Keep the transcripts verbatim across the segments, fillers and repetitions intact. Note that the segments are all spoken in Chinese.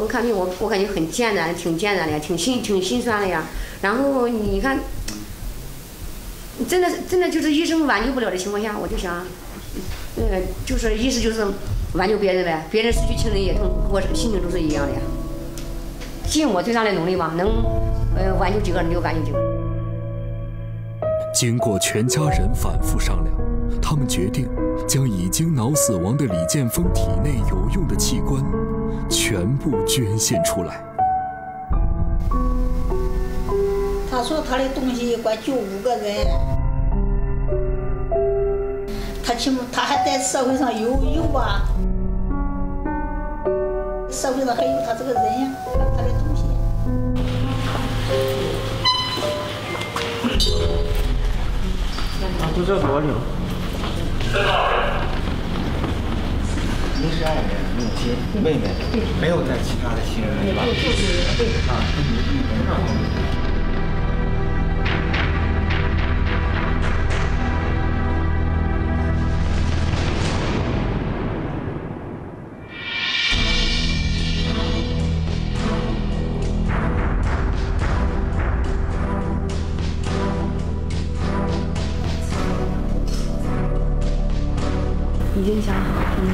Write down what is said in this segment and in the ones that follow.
看病，我我感觉很艰难，挺艰难的呀，挺心挺心酸的呀。然后你看，真的真的就是医生挽救不了的情况下，我就想，呃，就是意思就是挽救别人呗，别人失去亲人也痛苦，我心情都是一样的呀。尽我最大的努力吧，能呃挽救几个人就挽救几个人。 经过全家人反复商量，他们决定将已经脑死亡的李建峰体内有用的器官全部捐献出来。 他说他的东西管救五个人，他起码他还在社会上有有吧，社会上还有他这个人呀，还有他的东西。 啊，都这多了。 您是爱人、母亲、妹妹，没有带其他的亲人是吧？啊， 已经想好，嗯。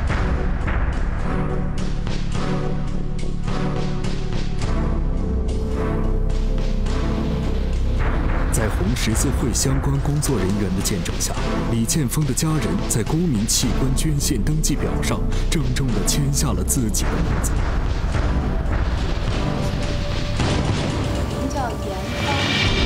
在红十字会相关工作人员的见证下，李建峰的家人在公民器官捐献登记表上郑重地签下了自己的名字。 您叫严芳。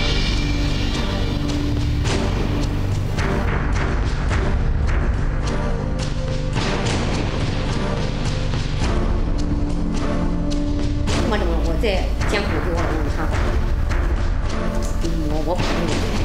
我怎么我在艰苦给我老公看好，我我不可能。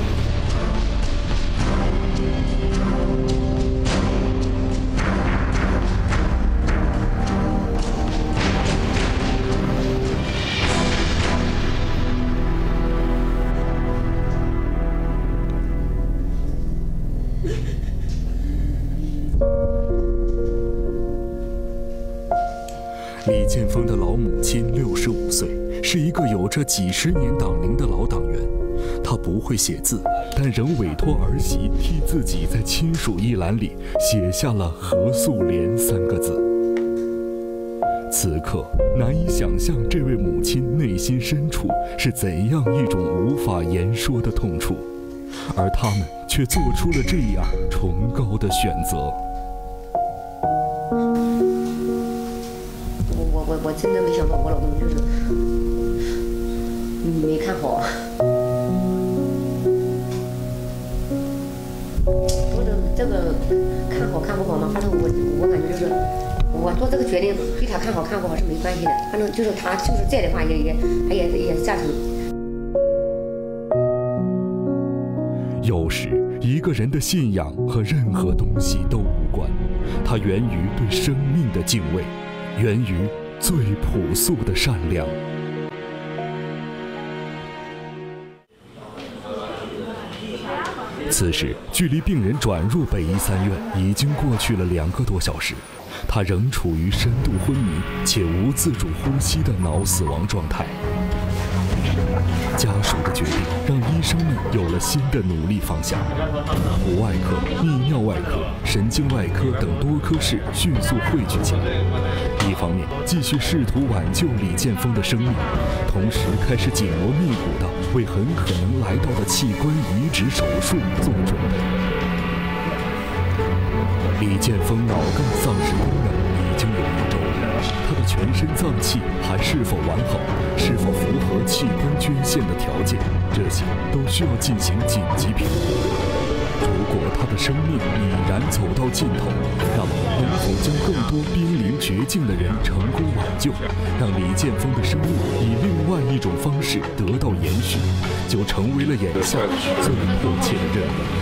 李建峰的老母亲六十五岁，是一个有着几十年党龄的老党员。她不会写字，但仍委托儿媳替自己在亲属一栏里写下了“何素莲”三个字。此刻难以想象这位母亲内心深处是怎样一种无法言说的痛楚，而他们却做出了这样崇高的选择。 我我我真的没想到我老公就是没看好，我这这个看好看不好嘛，反正我我感觉就是我做这个决定对他看好看不好是没关系的，反正就是他就是在的话也也他也也赞成。 有时一个人的信仰和任何东西都无关，它源于对生命的敬畏，源于最朴素的善良。此时，距离病人转入北医三院已经过去了两个多小时，他仍处于深度昏迷且无自主呼吸的脑死亡状态。家属的决定让医生们有了新的努力方向。骨外科、泌尿外科、神经外科等多科室迅速汇聚起来，一方面继续试图挽救李建峰的生命，同时开始紧锣密鼓地为很可能来到的器官移植手术做准备。李建峰脑干丧失功能已经有一周了，他的全身脏器还是否完好，是否符合器官捐献的条件，这些都需要进行紧急评估。如果他的生命已然走到尽头，那么能否将更多濒临绝境的人成功挽救，让李建峰的生命以另外一种方式得到延续，就成为了眼下最迫切的任务。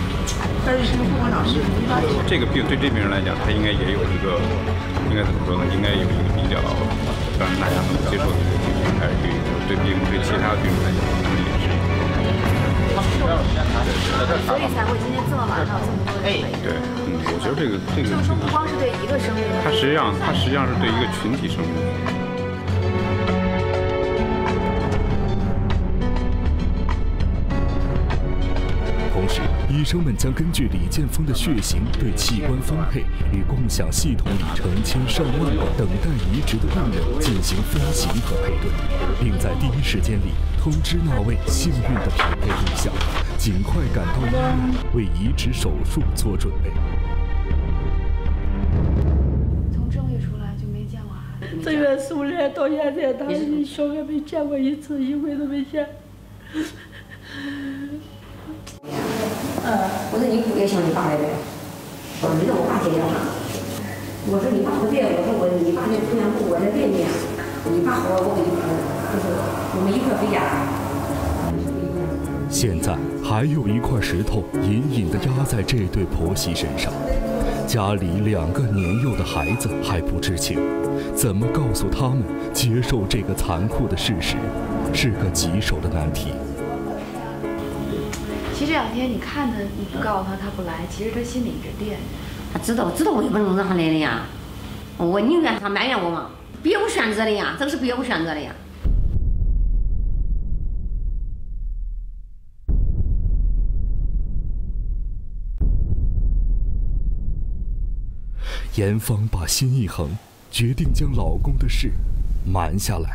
这个病对这病人来讲，他应该也有一个，应该怎么说呢？应该有一个比较让大家能接受的一个病，还是对病对其他病人来讲，可能也是。 所以才会今天这么晚上这么多人。 对，嗯，我觉得这个这个就是说不光是对一个生命， 它实际上它实际上是对一个群体生命。 医生们将根据李建峰的血型对器官分配与共享系统里成千上万个等待移植的病人进行分型和配对，并在第一时间里通知那位幸运的匹配对象，尽快赶到医院为移植手术做准备。 从正月出来就没见过孩子。 正月十五来到现在，他小月没见过一次，一回都没见。 我说你不该想你爸来的，我说你让我爸接着他。我说你爸不在，我说我你爸在中央部，我在外面，你爸好，我给你扶，就是我们一块回家。 现在还有一块石头隐隐地压在这对婆媳身上，家里两个年幼的孩子还不知情，怎么告诉他们接受这个残酷的事实，是个棘手的难题。 其实这两天你看他，你不告诉他，他不来，其实他心里一直惦着。 他知道，知道我也不能让他来的呀。我宁愿他埋怨我嘛，别无选择的呀，这个是别无选择的呀。 严芳把心一横，决定将老公的事瞒下来。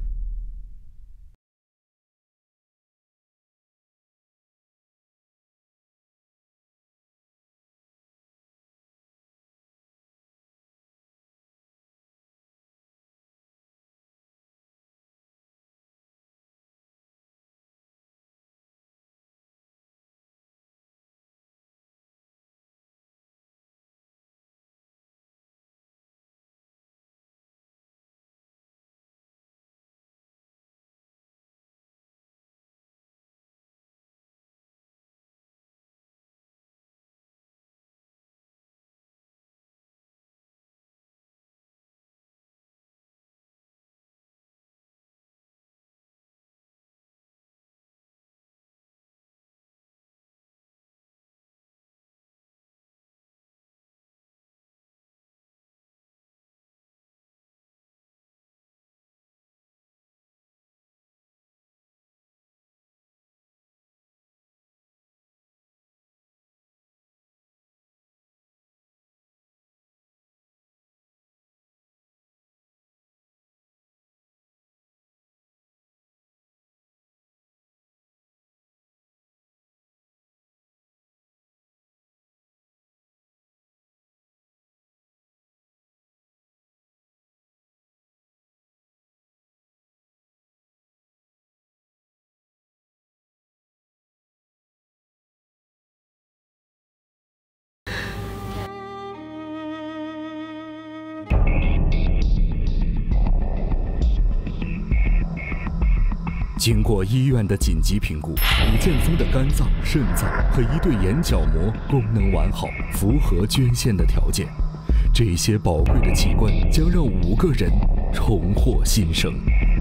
经过医院的紧急评估，李建峰的肝脏、肾脏和一对眼角膜功能完好，符合捐献的条件。这些宝贵的器官将让五个人重获新生。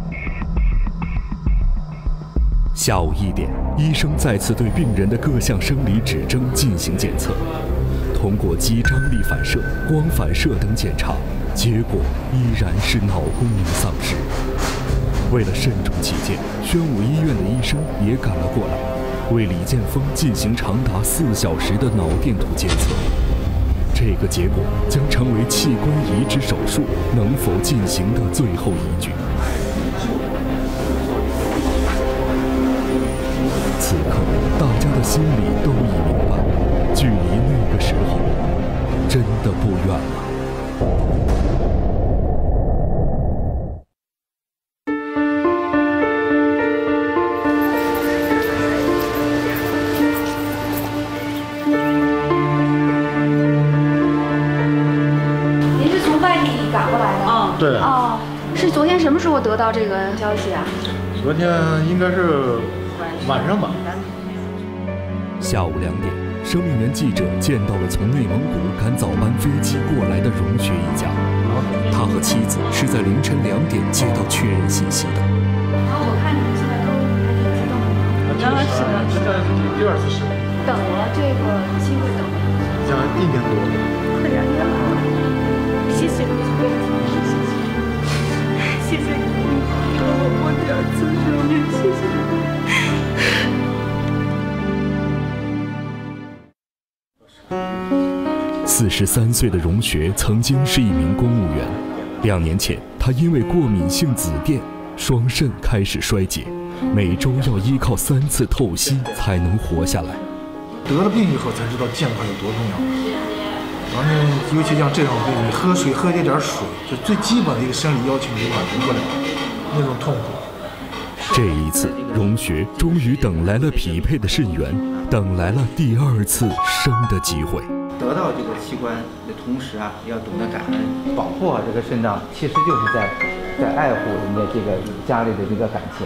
下午一点，医生再次对病人的各项生理指征进行检测，通过肌张力反射、光反射等检查，结果依然是脑功能丧失。为了慎重起见，宣武医院的医生也赶了过来，为李建峰进行长达四小时的脑电图监测。这个结果将成为器官移植手术能否进行的最后依据。此刻，大家的心里都已明白，距离那个时候真的不远了。 对。 哦，是昨天什么时候得到这个消息啊？ 昨天应该是晚上吧。 下午两点，生命源记者见到了从内蒙古赶早班飞机过来的荣学一家。他和妻子是在凌晨两点接到确认信息的。 啊，我看你们现在都还挺激动的。 当然是的，这是第二次试。 等了这个机会等了将一年多。 快点点了，谢谢你，谢谢。谢谢你给我过第二次生命，谢谢你。 十三岁的荣学曾经是一名公务员，两年前他因为过敏性紫癜，双肾开始衰竭，每周要依靠三次透析才能活下来。 得了病以后才知道健康有多重要。然后呢，尤其像这种病，你喝水喝一点水，就最基本的一个生理要求你满足不了，那种痛苦。 这一次，荣学终于等来了匹配的肾源，等来了第二次生的机会。 得到这个器官的同时啊，要懂得感恩，保护好这个肾脏，其实就是在在爱护人家这个家里的这个感情。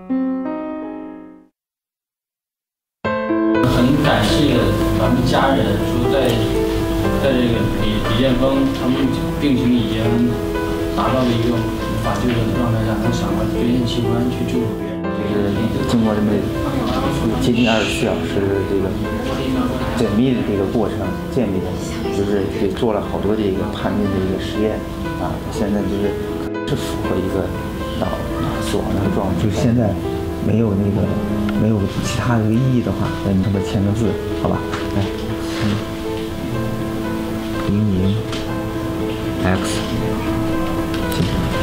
很感谢咱们家人，说在在这个李李建峰他们病情已经达到了一个无法救治的状态下，能想到捐献器官去救助别人。 就是经过这么接近二十四小时的这个缜密的这个过程建立的，就是也做了好多这个判定的一个实验啊，现在就是是符合一个脑脑死亡的状态。就是现在没有那个没有其他的一个意义的话，那你这么签个字，好吧？来，嗯，零零 X， 行。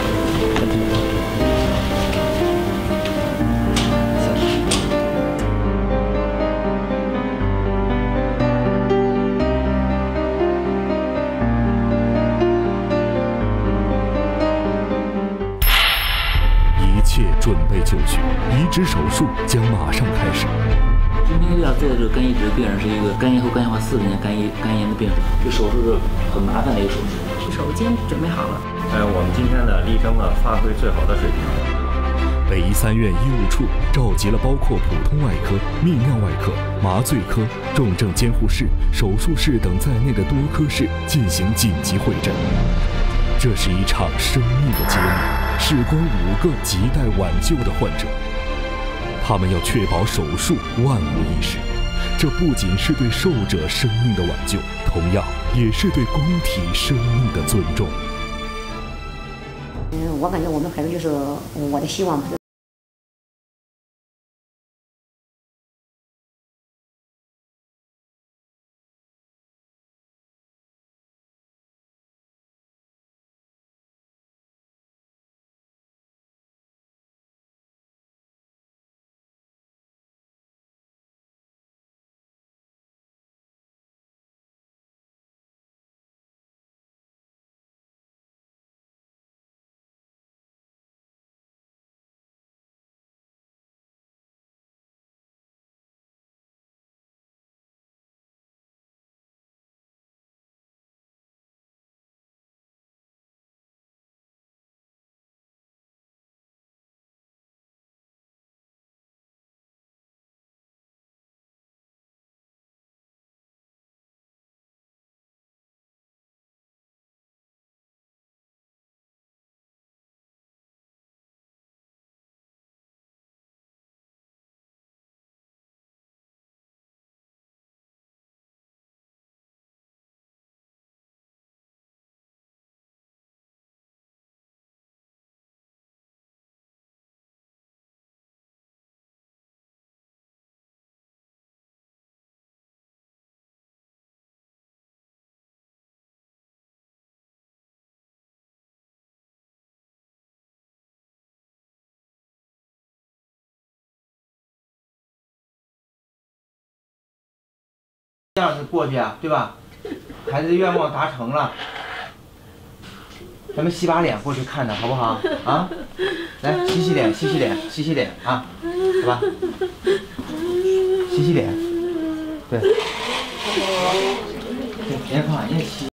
准备就绪，移植手术将马上开始。 今天要做的这个肝移植病人是一个肝硬后肝硬化四十年肝炎肝炎的病人，这手术是很麻烦的一个手术。 手已经准备好了。 呃，我们今天呢，力争了发挥最好的水平。 北医三院医务处召集了包括普通外科、泌尿外科、麻醉科、重症监护室、手术室等在内的多科室进行紧急会诊。这是一场生命的揭秘，事关五个亟待挽救的患者，他们要确保手术万无一失。这不仅是对受者生命的挽救，同样也是对公体生命的尊重。 嗯，我感觉我们孩子就是我的希望。 这样子过去啊，对吧？孩子的愿望达成了，咱们洗把脸过去看他，好不好？啊，来洗洗脸，洗洗脸，洗洗脸啊，好吧？洗洗脸，对，别看，别洗。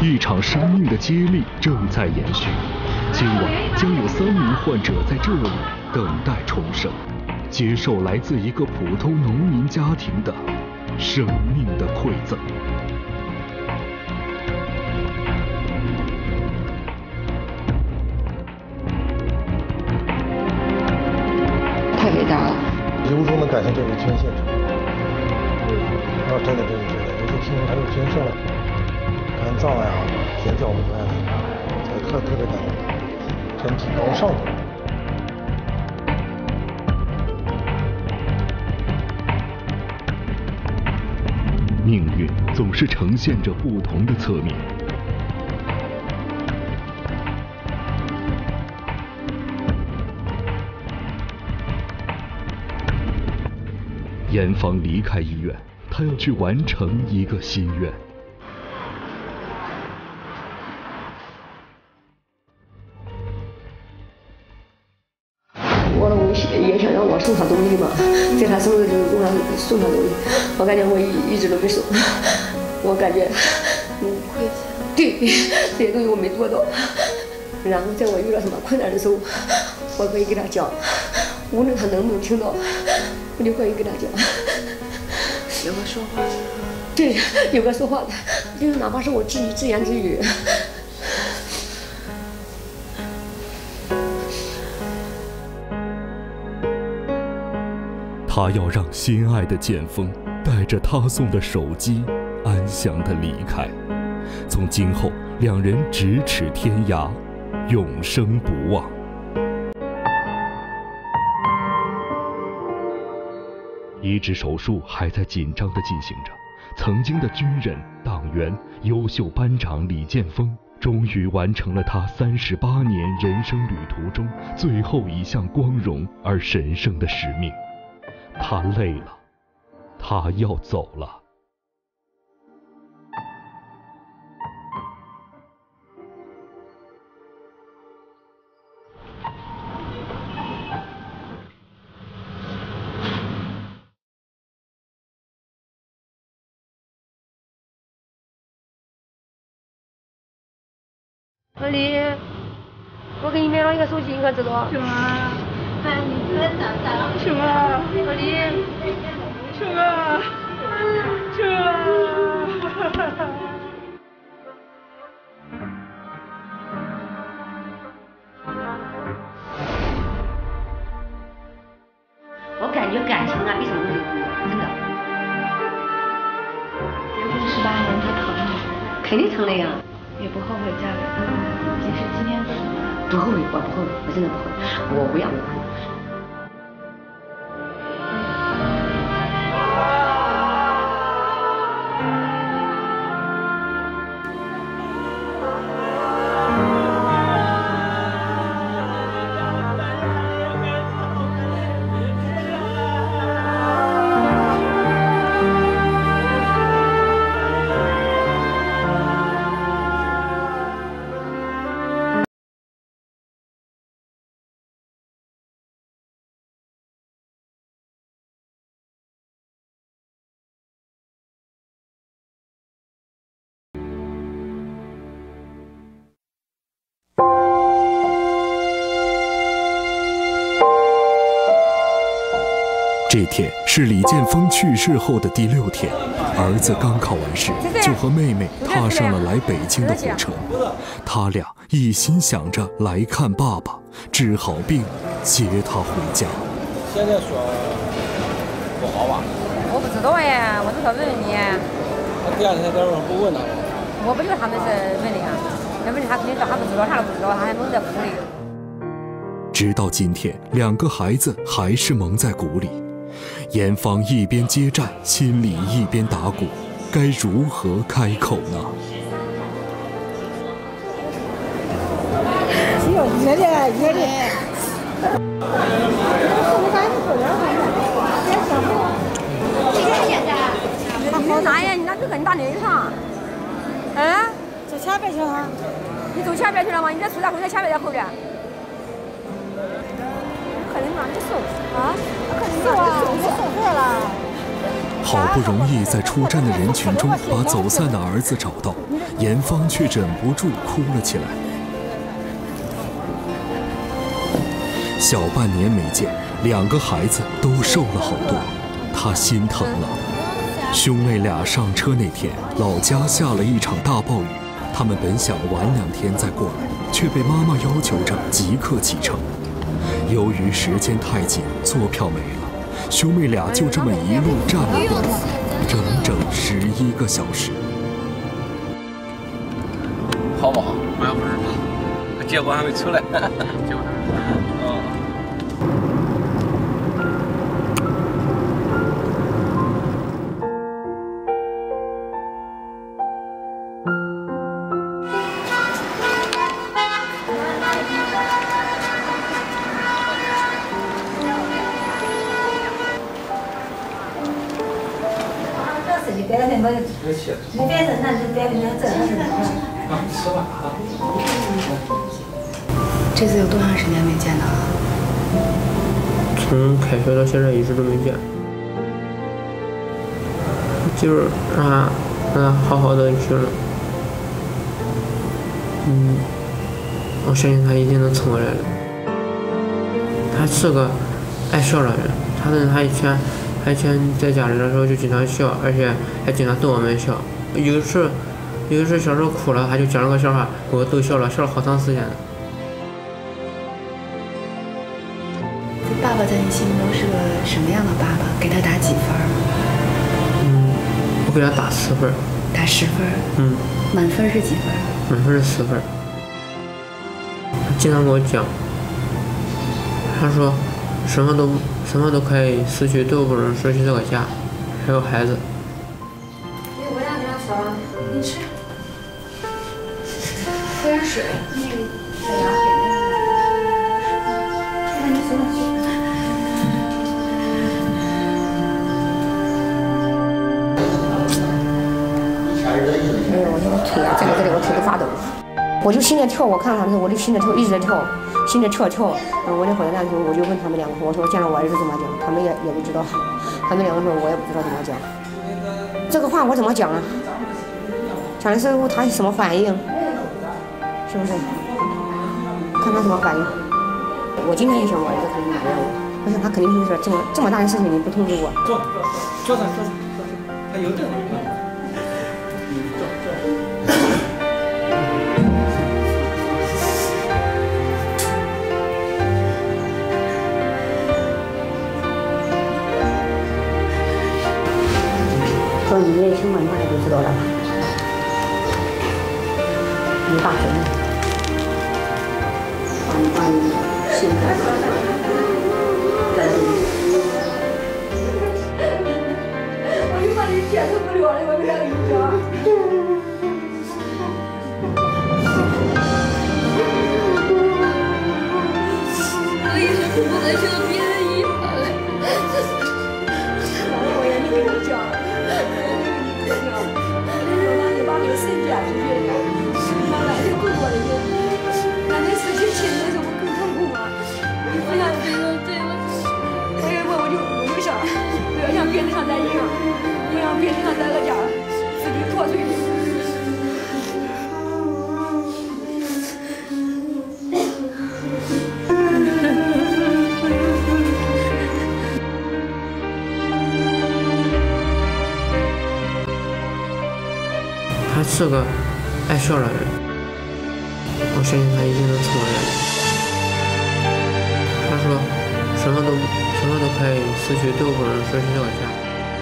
一场生命的接力正在延续。今晚将有三名患者在这里等待重生，接受来自一个普通农民家庭的生命的馈赠。 太伟大了！ 由衷的感谢这位捐献者。啊，真的真的真的，有些亲人还有捐肾了，肝脏呀、填角膜呀，才特特别感动，真挺高尚的。 命运总是呈现着不同的侧面。严芳离开医院，他要去完成一个心愿。 我老公也想让我送他东西嘛，在他生日就给我送他东西，我感觉我一一直都没送，我感觉嗯亏欠，对这些东西我没做到。然后在我遇到什么困难的时候，我可以给他讲，无论他能不能听到，我就可以给他讲。 有个说话， 对，有个说话的，就是哪怕是我自己自言自语。 他要让心爱的剑锋带着他送的手机安详地离开，从今后两人咫尺天涯，永生不忘。移植手术还在紧张地进行着，曾经的军人、党员、优秀班长李剑锋终于完成了他三十八年人生旅途中最后一项光荣而神圣的使命。他累了，他要走了。 老李，我给你买了一个手机，你可知道？ 什么？什么？ 老李， 什么？什么？ 我感觉感情啊比什么东西多，真的。 结婚十八年，他疼吗？ 肯定疼的呀。 也不后悔嫁给他，即使今天走了。 不后悔，我不后悔，我真的不后悔，我不要离婚。 这天是李剑锋去世后的第六天，儿子刚考完试，就和妹妹踏上了来北京的火车。他俩一心想着来看爸爸，治好病，接他回家。 现在说不好吧？ 我不知道呀，我只说问问你。 那第二天在这不问他吗？ 我不觉得他们是问的呀，要问他肯定说他不知道，啥都不知道，他还蒙在鼓里。 直到今天，两个孩子还是蒙在鼓里。严芳一边接战，心里一边打鼓，该如何开口呢？ 热的热的。 好大呀！你那就跟你打那个啥？嗯？ 走前边去了。 你走前边去了吗？你在出在后，在前边在后边。 可能拿你手啊？可能手啊，我手过了。 好不容易在出站的人群中把走散的儿子找到， 严芳却忍不住哭了起来。小半年没见，两个孩子都瘦了好多，她心疼了。兄妹俩上车那天，老家下了一场大暴雨，他们本想晚两天再过来，却被妈妈要求着即刻启程。由于时间太紧，坐票没了，兄妹俩就这么一路站了过来，整整十一个小时。 好不好？我也不知道，结果还没出来。结果还没出来。嗯。 你别是那就别跟他争。 这次有多长时间没见到了？ 从开学到现在一直都没见，就是让他让他好好的去了。嗯，我相信他一定能撑过来的。他是个爱笑的人，他是他以前。他以前在家里的时候就经常笑，而且还经常逗我们笑。有一次，有一次小时候哭了，他就讲了个笑话，给我逗笑了，笑了好长时间。 爸爸在你心中是个什么样的爸爸？给他打几分？ 嗯，我给他打十分。 打十分？ 嗯。 满分是几分？ 满分是十分。他经常跟我讲，他说什么都。什么都可以失去，都不能失去这个家，还有孩子。 我让你俩吃啊，你吃。喝点水，那个在牙给那个。那你什么去？哎呦，我这个腿啊，在这里我腿都发抖。我就心在跳，我看他们，我就心在跳，一直在跳，心在跳跳。嗯，我就回来的时候，我就问他们两个，我说见了我儿子怎么讲？他们也也不知道。他们两个说，我也不知道怎么讲。这个话我怎么讲啊？讲的时候他什么反应？是不是？看他什么反应。我今天也想我儿子肯定埋怨我，但是他肯定就是这么这么大的事情你不通知我。 坐，坐上，坐上，坐上，还有凳子。 说你也听闻过来就知道了吧？你大神，把你把你现在在这里，我就把你接受不了了，我不想跟你讲。我一直不能受别人遗憾了，我也没跟你讲。别人上在一样，不让别人上在个家，自己破碎的。 他是个爱笑的人，我相信他一定能撑过来的。他说，什么都什么都可以失去，都不能失去这个家。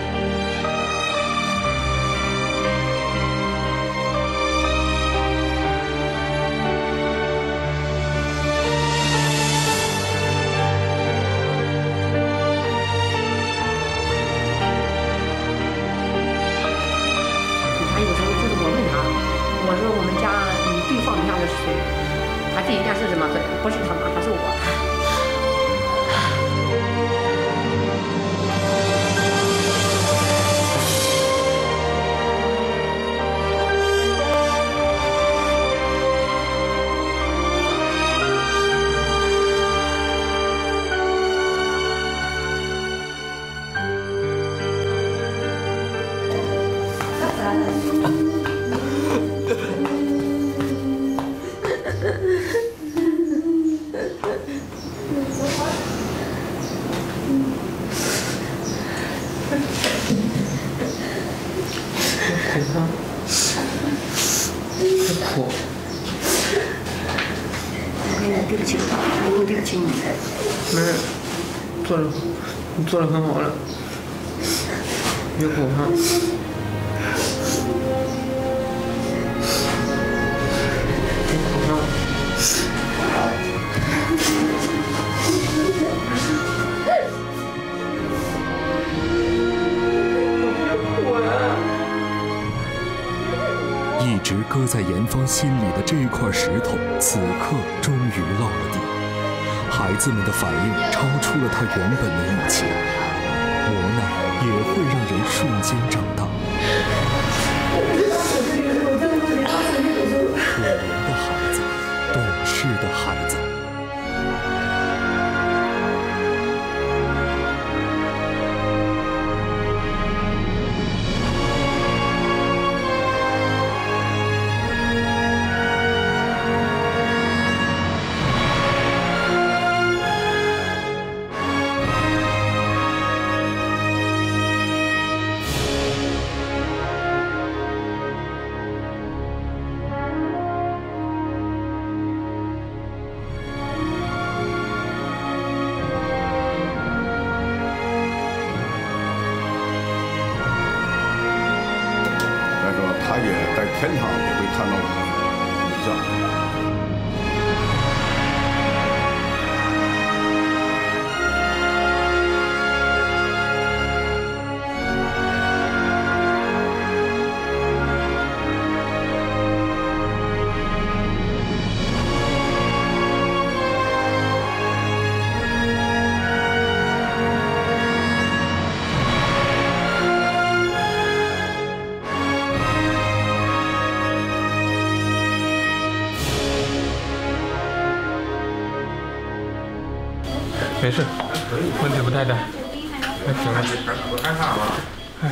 他有时候就是我问他，我说我们家你对放不下的是谁？他第一件事怎么说？不是他妈，他是我。 没事，做的你做的很好了，别哭哈。别哭哈。 一直搁在严芳心里的这块石头，此刻终于落了地。孩子们的反应超出了他原本的预期，磨难也会让人瞬间长大。可怜的孩子，懂事的孩子。 在天堂也会看到我们微笑。 没事，问题不太大。那行了。哎。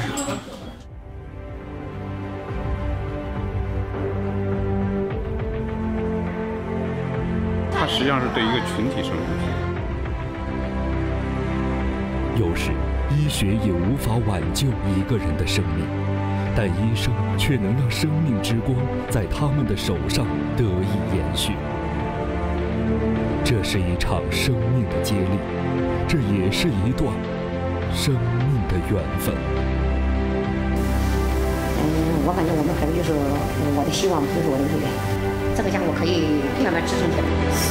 它实际上是对一个群体生命。 有时，医学也无法挽救一个人的生命，但医生却能让生命之光在他们的手上得以延续。这是一场生命的接力，这也是一段生命的缘分。 嗯，我感觉我们可能就是我的希望，就是我的未来。这个家我可以慢慢支撑起来。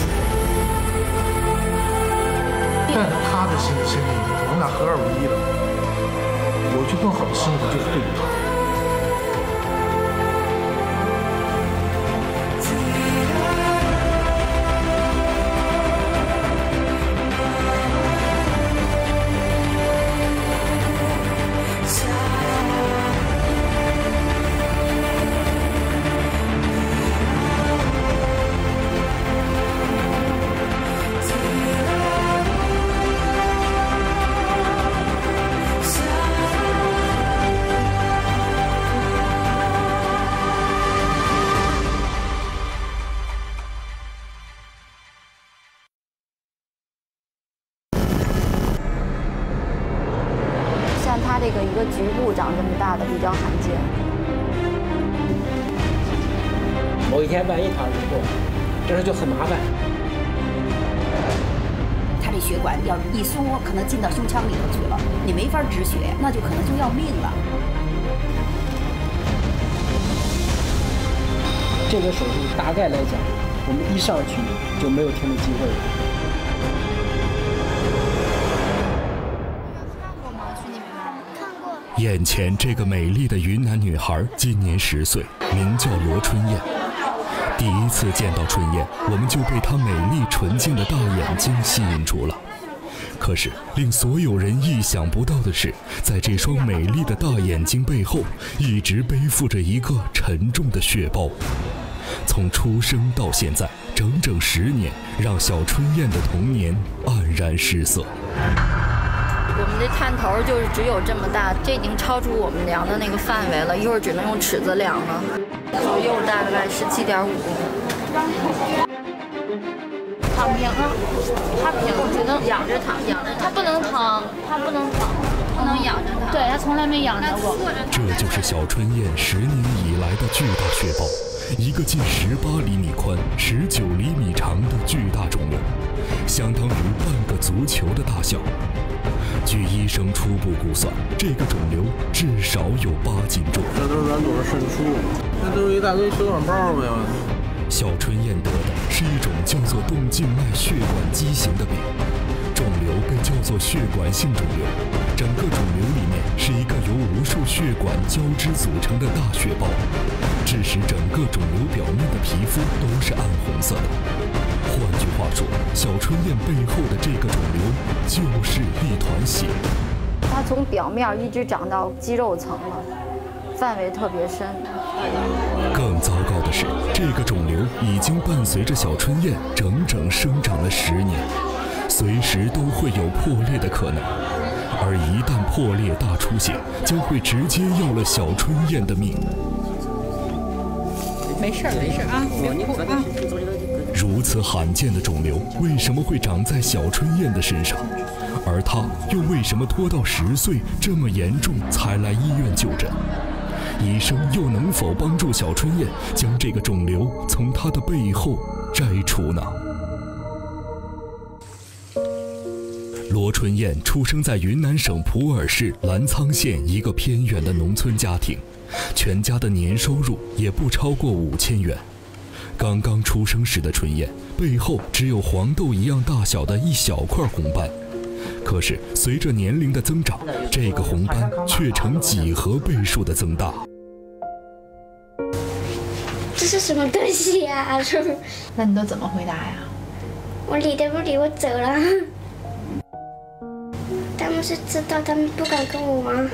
但是他的心理身体，我们俩合二为一了。我去更好的生活，就是对于他。 它这个一个局部长这么大的比较罕见。 某一天万一它是破，这时就很麻烦。 它这血管要一缩，可能进到胸腔里头去了，你没法止血，那就可能就要命了。 这个手术大概来讲，我们一上去就没有停的机会了。 眼前这个美丽的云南女孩今年十岁，名叫罗春燕。第一次见到春燕，我们就被她美丽纯净的大眼睛吸引住了。可是令所有人意想不到的是，在这双美丽的大眼睛背后，一直背负着一个沉重的血包。从出生到现在，整整十年，让小春燕的童年黯然失色。 我们这探头就是只有这么大，这已经超出我们量的那个范围了，一会儿只能用尺子量了。左右大概十七点五。躺平啊，他平，只能仰着躺，仰着躺。他不能躺，他不能躺，不能仰着躺。对，他从来没仰着过。 这就是小春燕十年以来的巨大血包，一个近十八厘米宽、十九厘米长的巨大肿瘤。 相当于半个足球的大小。据医生初步估算，这个肿瘤至少有八斤重。 这都是软组织渗出，这都是一大堆血管包没有。 小春燕得的是一种叫做动静脉血管畸形的病，肿瘤被叫做血管性肿瘤。整个肿瘤里面是一个由无数血管交织组成的大血包，致使整个肿瘤表面的皮肤都是暗红色的。换句话说，小春燕背后的这个肿瘤就是一团血。 它从表面一直长到肌肉层了，范围特别深。 更糟糕的是，这个肿瘤已经伴随着小春燕整整生长了十年，随时都会有破裂的可能。而一旦破裂大出血，将会直接要了小春燕的命。 没事没事啊，别哭啊。 如此罕见的肿瘤为什么会长在小春燕的身上？而她又为什么拖到十岁这么严重才来医院就诊？医生又能否帮助小春燕将这个肿瘤从她的背后摘除呢？罗春燕出生在云南省普洱市澜沧县一个偏远的农村家庭，全家的年收入也不超过五千元。刚刚出生时的春燕背后只有黄豆一样大小的一小块红斑，可是随着年龄的增长，这个红斑却呈几何倍数的增大。 这是什么东西呀？ 那你都怎么回答呀？ 我理都不理，我走了。他们是知道，他们不敢跟我玩。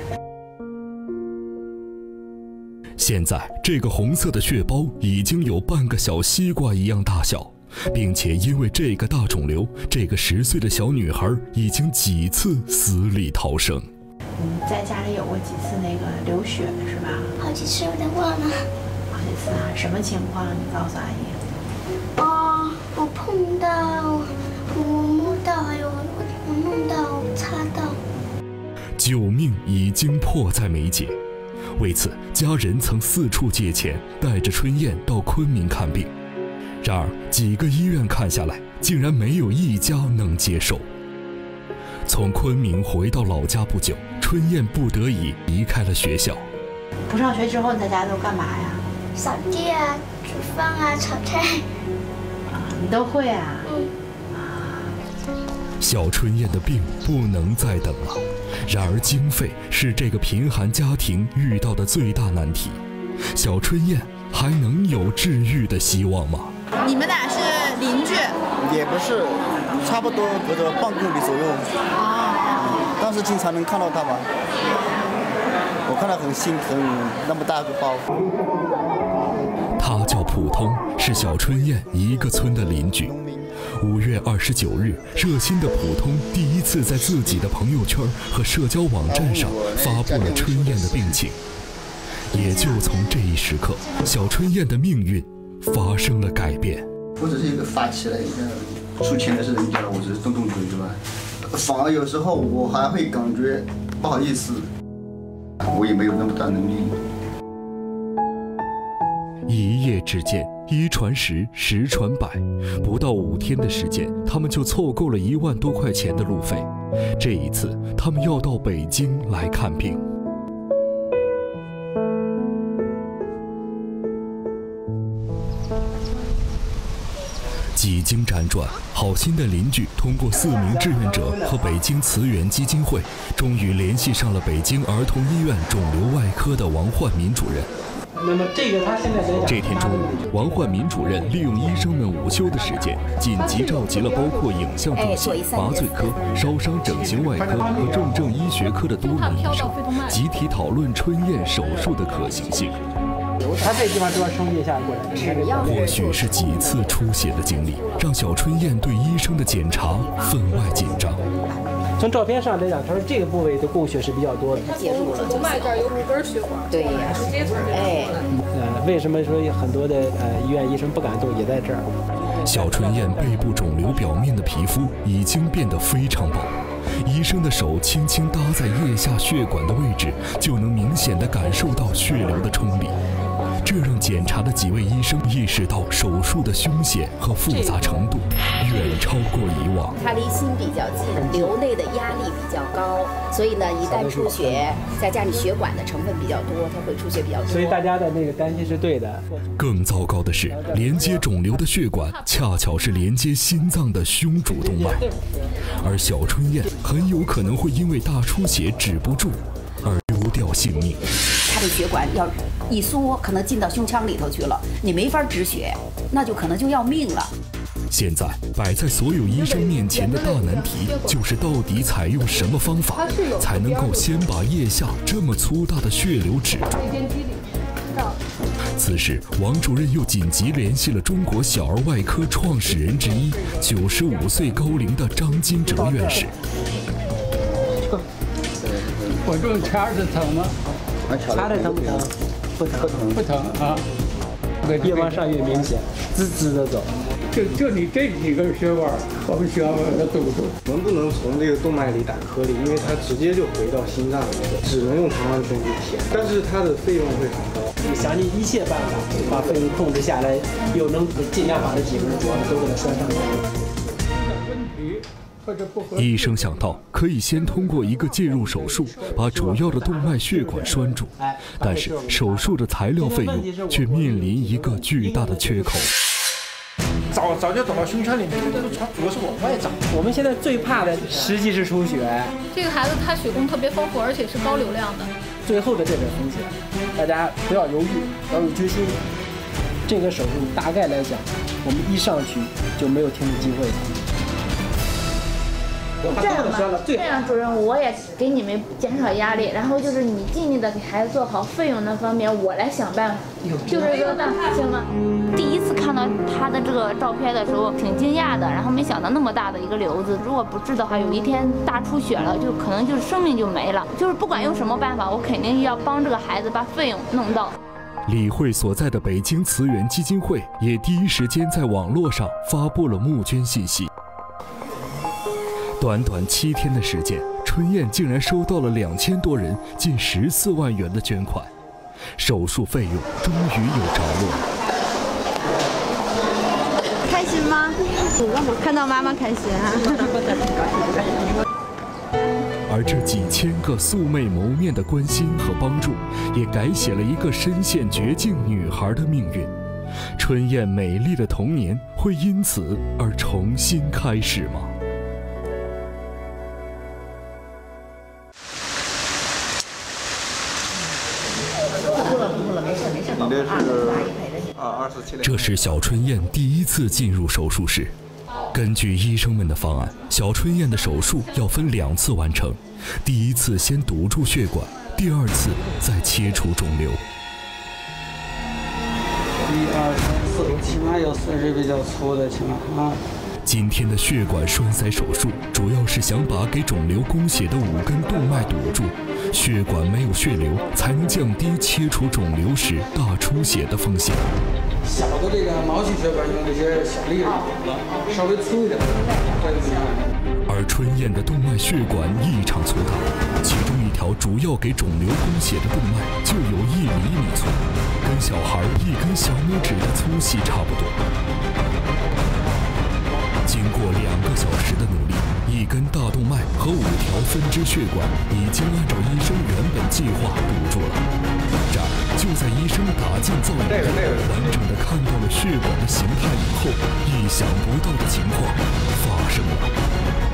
现在这个红色的血包已经有半个小西瓜一样大小，并且因为这个大肿瘤，这个十岁的小女孩已经几次死里逃生。 你在家里有过几次那个流血是吧？ 好几次，有点忘了。 好几次啊？什么情况？你告诉阿姨。 哦，我碰到，我摸到，还有我弄到，擦到。 救命已经迫在眉睫。为此，家人曾四处借钱，带着春燕到昆明看病。然而，几个医院看下来，竟然没有一家能接受。从昆明回到老家不久，春燕不得已离开了学校。 不上学之后，你在家都干嘛呀？ 扫地啊，煮饭啊，炒菜。 啊，你都会啊？ 嗯。 小春燕的病不能再等了。然而，经费是这个贫寒家庭遇到的最大难题。小春燕还能有治愈的希望吗？ 你们俩是邻居？ 也不是，差不多隔着半公里左右。哦。但是经常能看到他吧。我看到很心疼，那么大个包。 他叫普通，是小春燕一个村的邻居。五月二十九日，热心的普通第一次在自己的朋友圈和社交网站上发布了春燕的病情。也就从这一时刻，小春燕的命运发生了改变。 我只是一个发起来一个出钱的是人家的，我只是动动嘴对吧？反而有时候我还会感觉不好意思，我也没有那么大能力。 一夜之间，一传十，十传百，不到五天的时间，他们就凑够了一万多块钱的路费。这一次，他们要到北京来看病。几经辗转，好心的邻居通过四名志愿者和北京慈源基金会，终于联系上了北京儿童医院肿瘤外科的王焕民主任。 那么这个他现在在讲。 这天中午，王焕民主任利用医生们午休的时间，紧急召集了包括影像中心、麻醉科、烧伤整形外科和重症医学科的多名医生，集体讨论春燕手术的可行性。 他这地方都要冲一下过来。 或许是几次出血的经历，让小春燕对医生的检查分外紧张。 从照片上来讲，他说这个部位的供血是比较多的。 介入了，动脉这儿有五根血管。对呀，直接从哎。 呃，为什么说很多的呃医院医生不敢动，也在这儿。 小春燕背部肿瘤表面的皮肤已经变得非常薄，医生的手轻轻搭在腋下血管的位置，就能明显地感受到血流的冲力。 这让检查的几位医生意识到手术的凶险和复杂程度远超过以往。 它离心比较近，流内的压力比较高，所以呢，一旦出血，再加上血管的成分比较多，它会出血比较多。 所以大家的那个担心是对的。 更糟糕的是，连接肿瘤的血管恰巧是连接心脏的胸主动脉，而小春燕很有可能会因为大出血止不住而丢掉性命。 它的血管要一缩，可能进到胸腔里头去了，你没法止血，那就可能就要命了。 现在摆在所有医生面前的大难题，就是到底采用什么方法，才能够先把腋下这么粗大的血流止住。此时，王主任又紧急联系了中国小儿外科创始人之一、九十五岁高龄的张金哲院士。 我这掐着疼吗？ 掐着疼不疼？不疼， 不疼啊。 越往上越明显，滋滋的走。 就就你这几根血管，我们需要把它堵住。 我们不能从这个动脉里打颗粒，因为它直接就回到心脏里，只能用肠栓针去填，但是它的费用会很高。 想尽一切办法把费用控制下来，又能尽量把这几根主要的都给它拴上来。 医生想到可以先通过一个介入手术把主要的动脉血管拴住，但是手术的材料费用却面临一个巨大的缺口。 早早就走到胸腔里面，这都主要是往外长。我们现在最怕的实际是出血。 这个孩子他血供特别丰富，而且是高流量的。 最后的这点风险，大家不要犹豫，要有决心。这个手术大概来讲，我们一上去就没有停止机会了。 这样吧，这样主任，我也给你们减少压力，然后就是你尽力的给孩子做好费用那方面，我来想办法，就是说那行吗？第一次看到他的这个照片的时候，挺惊讶的，然后没想到那么大的一个瘤子，如果不治的话，有一天大出血了，就可能就是生命就没了。就是不管用什么办法，我肯定要帮这个孩子把费用弄到。 李慧所在的北京慈源基金会也第一时间在网络上发布了募捐信息。短短七天的时间，春燕竟然收到了两千多人近十四万元的捐款，手术费用终于有着落。 开心吗？看到妈妈开心啊！ 而这几千个素未谋面的关心和帮助，也改写了一个身陷绝境女孩的命运。春燕美丽的童年会因此而重新开始吗？这是小春燕第一次进入手术室。根据医生们的方案，小春燕的手术要分两次完成，第一次先堵住血管，第二次再切除肿瘤。 一二三四，起码有四是比较粗的，起码啊。 今天的血管栓塞手术，主要是想把给肿瘤供血的五根动脉堵住，血管没有血流，才能降低切除肿瘤时大出血的风险。 小的这个毛细血管用这些小粒子堵了，稍微粗一点，这就不行。 而春燕的动脉血管异常粗大，其中一条主要给肿瘤供血的动脉就有一厘米粗，跟小孩一根小拇指的粗细差不多。经过两个小时的努力，一根大动脉和五条分支血管已经按照医生原本计划堵住了。然而，就在医生打进造影仪，完整的看到了血管的形态以后，意想不到的情况发生了。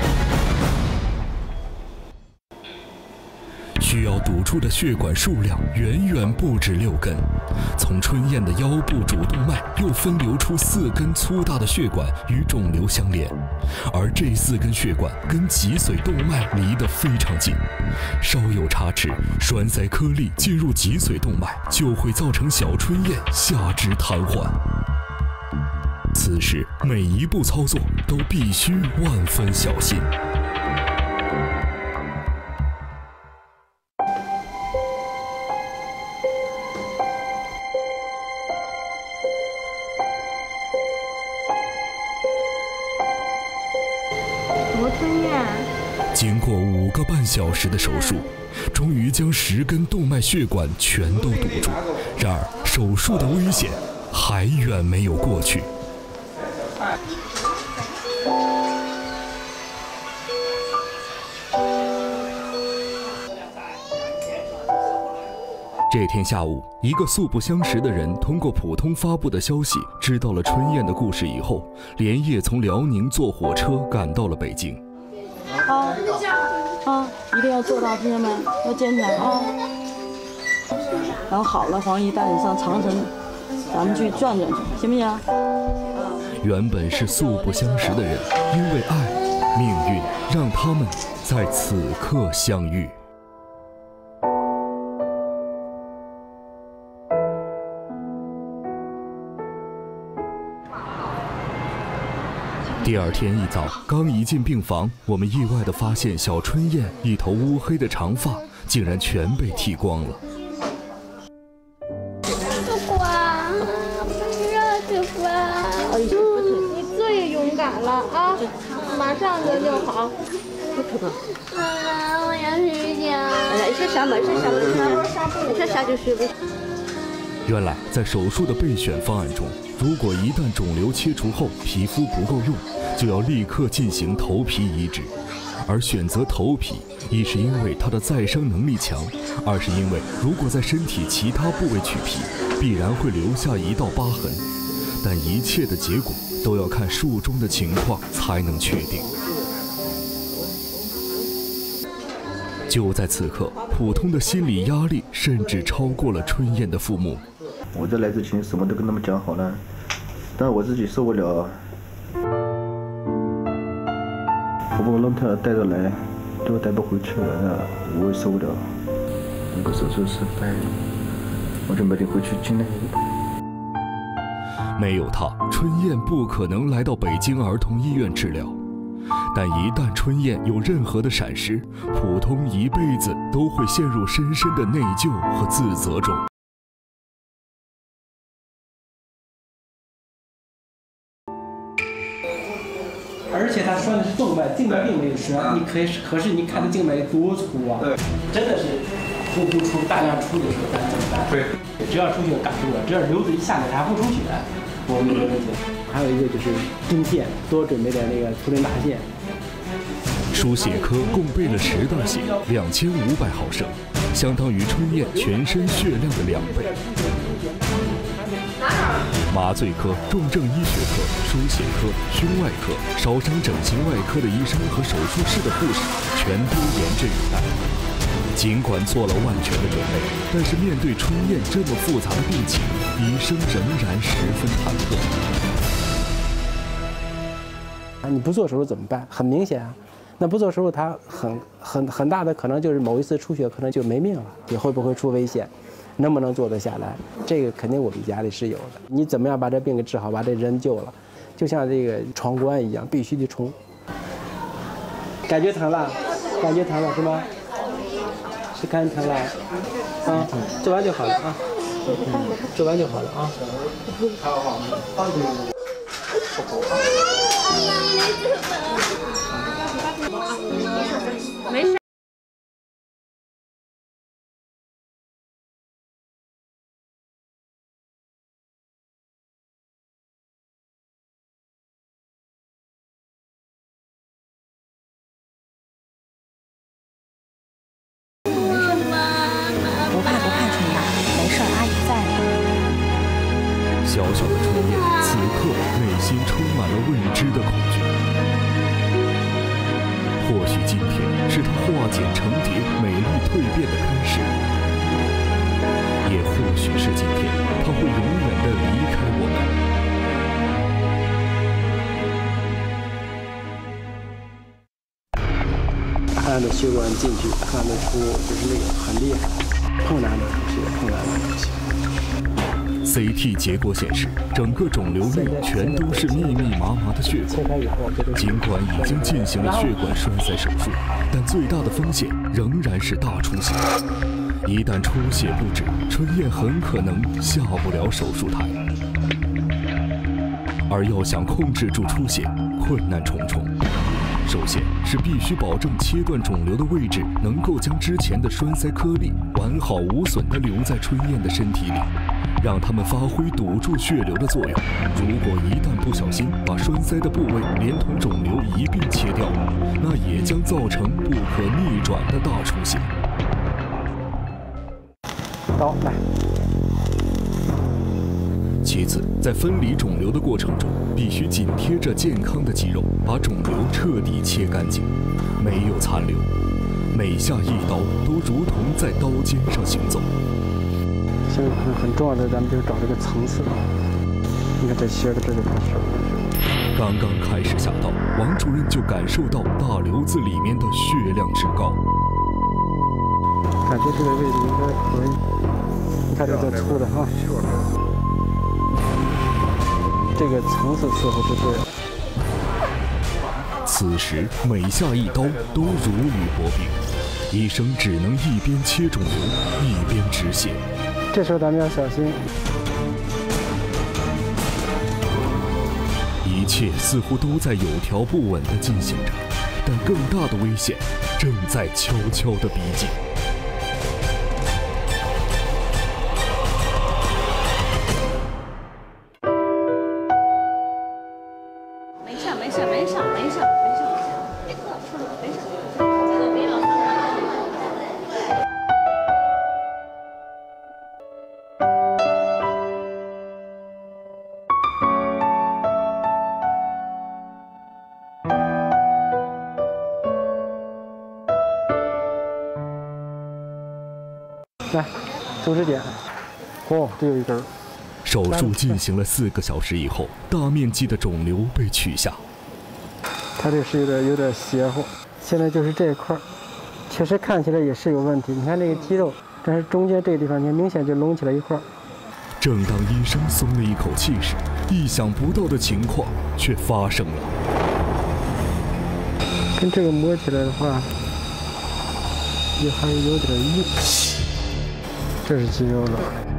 需要堵住的血管数量远远不止六根，从春燕的腰部主动脉又分流出四根粗大的血管与肿瘤相连，而这四根血管跟脊髓动脉离得非常近，稍有差池，栓塞颗粒进入脊髓动脉，就会造成小春燕下肢瘫痪。此时每一步操作都必须万分小心。 经过五个半小时的手术，终于将十根动脉血管全都堵住。然而，手术的危险还远没有过去。这天下午，一个素不相识的人通过普通发布的消息知道了春燕的故事以后，连夜从辽宁坐火车赶到了北京。 啊啊！一定要做到，同学们要坚强啊！然后好了，黄姨带你上长城，咱们去转转去，行不行？ 原本是素不相识的人，因为爱，命运让他们在此刻相遇。第二天一早，刚一进病房，我们意外地发现小春燕一头乌黑的长发竟然全被剃光了。 不管，不让吃饭。你最勇敢了啊！马上就就好。妈妈，我要睡觉。哎呀，一下下嘛，一下下嘛，一下下就睡不。 原来，在手术的备选方案中，如果一旦肿瘤切除后皮肤不够用，就要立刻进行头皮移植。而选择头皮，一是因为它的再生能力强，二是因为如果在身体其他部位取皮，必然会留下一道疤痕。但一切的结果都要看术中的情况才能确定。就在此刻，普通的心理压力甚至超过了春燕的父母。 我在来之前什么都跟他们讲好了，但是我自己受不了。我把我龙太带着来，都带不回去了，那我也受不了。如果手术失败，我就没得回去进来。 没有他，春燕不可能来到北京儿童医院治疗。但一旦春燕有任何的闪失，普通一辈子都会陷入深深的内疚和自责中。 而且他说的是动脉，静脉并没有栓，你可以，可是你看这静脉多粗啊！对，真的是呼不出，大量出的时候咱怎么办？对，只要出血赶住了，只要瘤子一下来它不出血，我们没问题。还有一个就是针线，多准备点那个图灵大线。 输血科共备了十袋血，两千五百毫升，相当于春燕全身血量的两倍。麻醉科、重症医学科、输血科、胸外科、烧伤整形外科的医生和手术室的护士全都严阵以待。尽管做了万全的准备，但是面对春燕这么复杂的病情，医生仍然十分忐忑。 你不做手术怎么办？很明显啊，那不做手术，它很很很大的可能就是某一次出血，可能就没命了，也会不会出危险？能不能做得下来？这个肯定我们压力是有的。你怎么样把这病给治好，把这人救了？就像这个闯关一样，必须得冲。感觉疼了，感觉疼了是吗？是感觉疼了啊？做完就好了啊，做完就好了啊。 没事。 小小的春燕此刻内心充满了未知的恐惧。或许今天是她化茧成蝶、美丽蜕变的开始，也或许是今天她会永远的离开我们。 看着血管进去，看得出就是那个很厉害，碰难的出血，碰难的出血。 C T 结果显示，整个肿瘤内全都是密密麻麻的血管。尽管已经进行了血管栓塞手术，但最大的风险仍然是大出血。一旦出血不止，春燕很可能下不了手术台。而要想控制住出血，困难重重。首先是是必须保证切断肿瘤的位置能够将之前的栓塞颗粒完好无损地留在春燕的身体里，让它们发挥堵住血流的作用。如果一旦不小心把栓塞的部位连同肿瘤一并切掉，那也将造成不可逆转的大出血。 刀来。 其次，在分离肿瘤的过程中，必须紧贴着健康的肌肉，把肿瘤彻底切干净，没有残留。每下一刀都如同在刀尖上行走。 现在很很重要的，咱们就是找这个层次。你看这切的这就开始。 刚刚开始下刀，王主任就感受到大瘤子里面的血量之高。 感觉这个位置应该可以。你看这个粗的哈。这个层次似乎是对的。 此时每下一刀都如履薄冰，医生只能一边切肿瘤一边止血。 这时候咱们要小心。 一切似乎都在有条不紊地进行着，但更大的危险正在悄悄地逼近。 来，组织点。哦，这有一根。 手术进行了四个小时以后，大面积的肿瘤被取下。 它这是有点有点邪乎。现在就是这一块，确实看起来也是有问题。你看那个肌肉，但是中间这个地方，你看明显就隆起来一块。 正当医生松了一口气时，意想不到的情况却发生了。 跟这个摸起来的话。也还有点硬，这是肌肉了。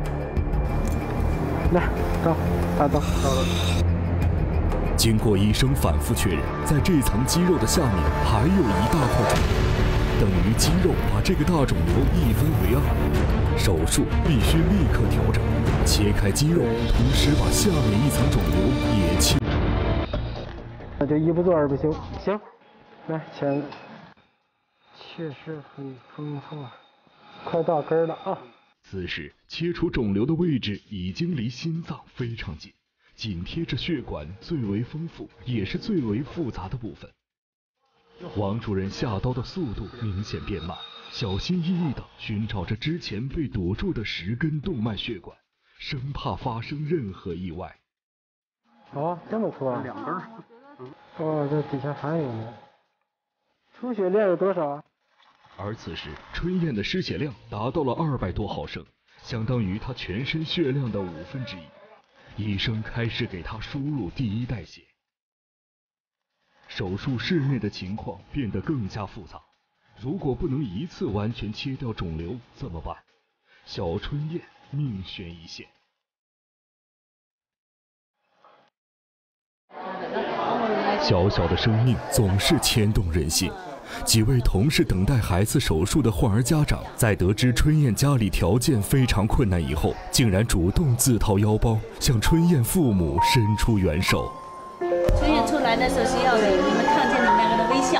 来，刀，大刀，刀了。 经过医生反复确认，在这层肌肉的下面还有一大块肿瘤，等于肌肉把这个大肿瘤一分为二。手术必须立刻调整，切开肌肉，同时把下面一层肿瘤也切除。 那就一不做二不休。行，来签。确实很丰富，快到根儿了啊！ 此时切除肿瘤的位置已经离心脏非常近，紧贴着血管最为丰富也是最为复杂的部分。王主任下刀的速度明显变慢，小心翼翼地寻找着之前被堵住的十根动脉血管，生怕发生任何意外。 哦，这么粗啊！两根。哦，这底下还有呢。出血量有多少啊？ 而此时，春燕的失血量达到了二百多毫升，相当于她全身血量的五分之一。医生开始给她输入第一袋血。手术室内的情况变得更加复杂，如果不能一次完全切掉肿瘤怎么办？小春燕命悬一线。小小的生命总是牵动人心。几位同是等待孩子手术的患儿家长，在得知春燕家里条件非常困难以后，竟然主动自掏腰包，向春燕父母伸出援手。 春燕出来的时候是要给你们看见你们两个的微笑。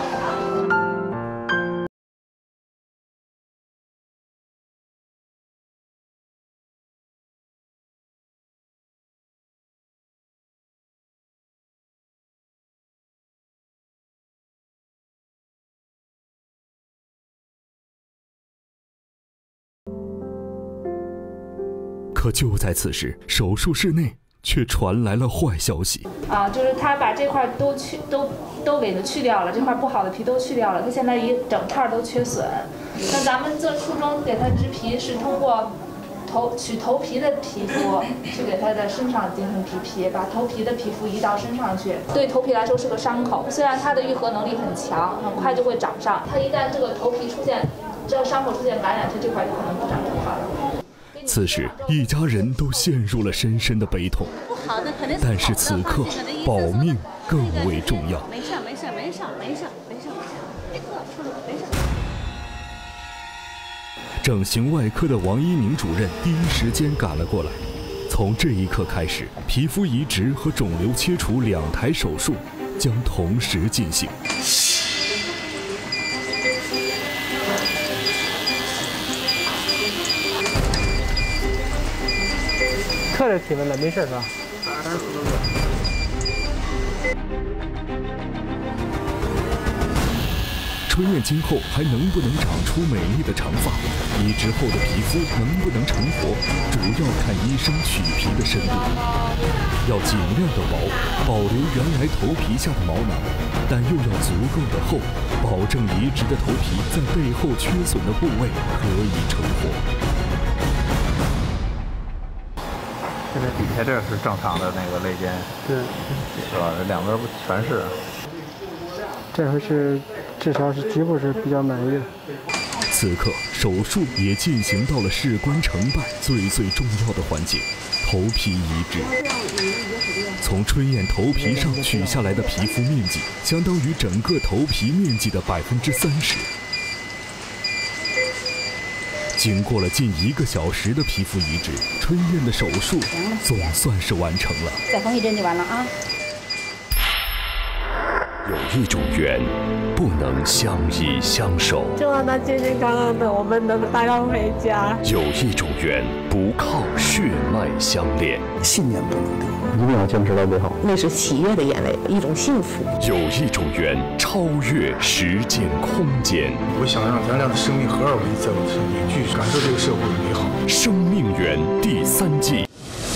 可就在此时，手术室内却传来了坏消息。 啊，就是他把这块都去都都给它去掉了，这块不好的皮都去掉了，它现在一整块都缺损。那咱们这初中给它植皮是通过头取头皮的皮肤去给它的身上进行植皮，把头皮的皮肤移到身上去。对头皮来说是个伤口，虽然它的愈合能力很强，很快就会长上。它一旦这个头皮出现这个伤口出现感染，它这块就可能不长头发了。 此时，一家人都陷入了深深的悲痛。但是此刻，保命更为重要。 没事，没事，没事，没事，没事。 整形外科的王一鸣主任第一时间赶了过来。从这一刻开始，皮肤移植和肿瘤切除两台手术将同时进行。 特着体温了，没事是吧？ 春燕今后还能不能长出美丽的长发？移植后的皮肤能不能成活？主要看医生取皮的深度，要尽量的薄，保留原来头皮下的毛囊，但又要足够的厚，保证移植的头皮在背后缺损的部位可以成活。 现在底下这是正常的那个肋间， 对， 是吧？这两边不全是。 这回是至少是局部是比较满意的。 此刻手术也进行到了事关成败最最重要的环节——头皮移植。从春燕头皮上取下来的皮肤面积，相当于整个头皮面积的百分之三十。经过了近一个小时的皮肤移植，春燕的手术总算是完成了。 再缝一针就完了啊！ 有一种缘，不能相依相守； 希望他健健康康的，我们能带他回家。 有一种缘，不靠血脉相连， 信念不能丢，一定要坚持到最后。 那是喜悦的眼泪，一种幸福。 有一种缘，超越时间空间。 我想让咱俩的生命合二为一，在我的身边，去感受这个社会的美好。 生命缘第三季。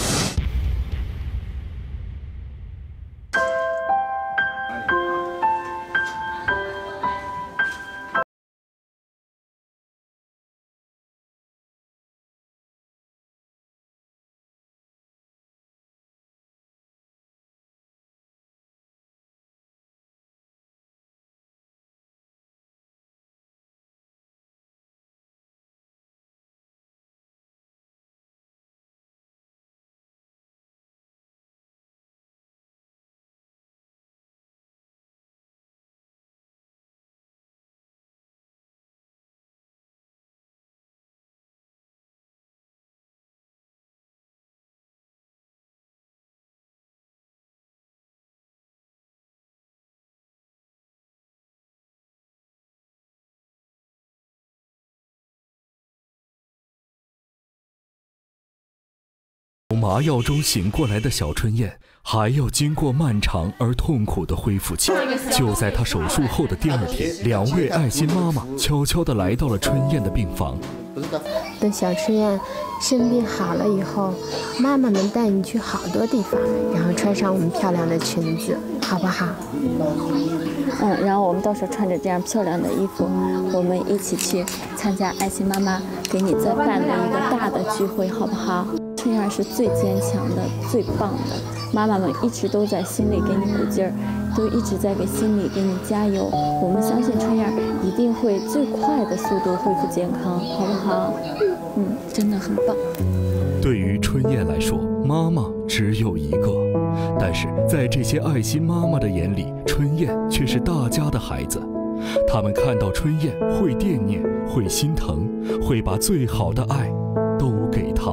从麻药中醒过来的小春燕，还要经过漫长而痛苦的恢复期。就在她手术后的第二天，两位爱心妈妈悄悄地来到了春燕的病房。 等小春燕生病好了以后，妈妈们带你去好多地方，然后穿上我们漂亮的裙子，好不好？ 嗯，然后我们到时候穿着这样漂亮的衣服，我们一起去参加爱心妈妈给你再办的一个大的聚会，好不好？春燕是最坚强的、最棒的，妈妈们一直都在心里给你鼓劲儿，都一直在给心里给你加油。我们相信春燕一定会最快的速度恢复健康，好不好？嗯，真的很棒。 对于春燕来说，妈妈只有一个，但是在这些爱心妈妈的眼里，春燕却是大家的孩子。他们看到春燕会惦念，会心疼，会把最好的爱都给她。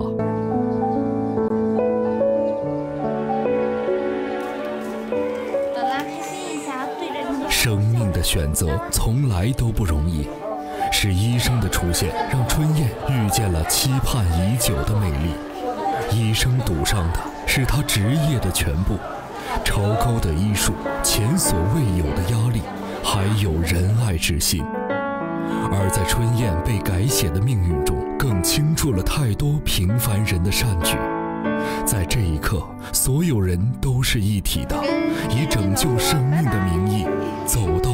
生命的选择从来都不容易，是医生的出现让春燕遇见了期盼已久的美丽。医生赌上的是她职业的全部，超高的医术，前所未有的压力，还有仁爱之心。而在春燕被改写的命运中，更倾注了太多平凡人的善举。在这一刻，所有人都是一体的，以拯救生命的名义走